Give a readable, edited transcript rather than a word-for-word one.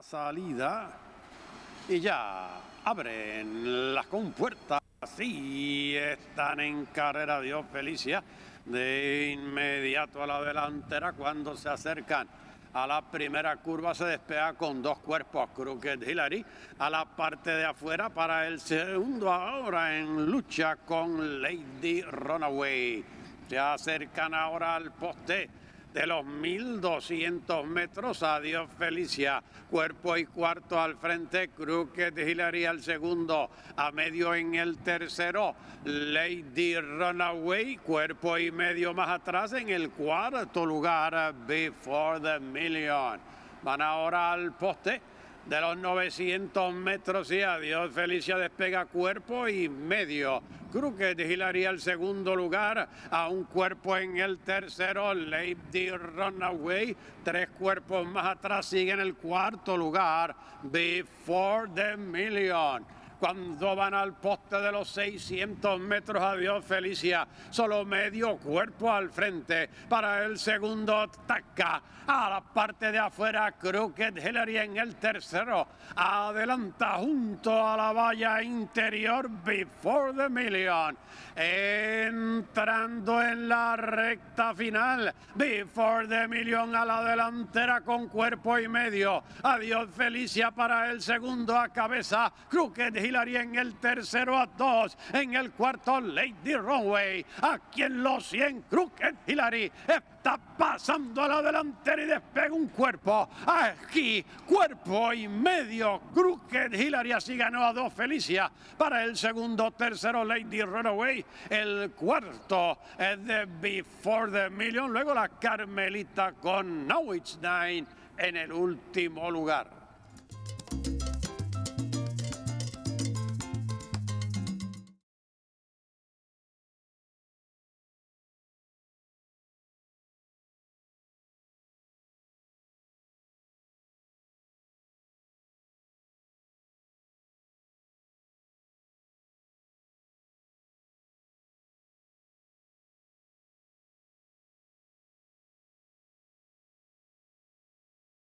salida y ya abren las compuertas y están en carrera Dios Felicia de inmediato a la delantera. Cuando se acercan a la primera curva se despega con dos cuerpos Crooked Hillary a la parte de afuera. Para el segundo ahora en lucha con Lady Runaway. Se acercan ahora al poste de los 1200 metros. Adiós Felicia, cuerpo y cuarto al frente, Crooked Hillary al segundo, a medio en el tercero, Lady Runaway, cuerpo y medio más atrás en el cuarto lugar, Before the Million. Van ahora al poste de los 900 metros y Adiós Felicia despega cuerpo y medio. Crooked Hillary al segundo lugar, a un cuerpo en el tercero, Lady Runaway, tres cuerpos más atrás sigue en el cuarto lugar, Before the Million. Cuando van al poste de los 600 metros, Adiós Felicia, solo medio cuerpo al frente. Para el segundo ataca a la parte de afuera, Crooked Hillary en el tercero. Adelanta junto a la valla interior, Before the Million. Entrando en la recta final, Before the Million a la delantera con cuerpo y medio. Adiós Felicia para el segundo a cabeza, Crooked Hillary en el tercero a dos, en el cuarto Lady Runaway. Aquí en los 100 Crooked Hillary está pasando a la delantera y despega un cuerpo. Aquí cuerpo y medio Crooked Hillary, así ganó a Adiós Felicia. Para el segundo, tercero Lady Runaway, el cuarto es de Before the Million. Luego la Carmelita con Now It's Nine en el último lugar.